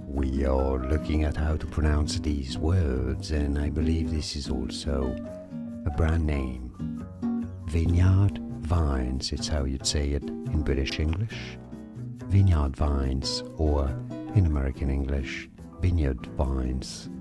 We are looking at how to pronounce these words, and I believe this is also a brand name. Vineyard Vines, it's how you'd say it in British English. Vineyard Vines, or in American English, Vineyard Vines.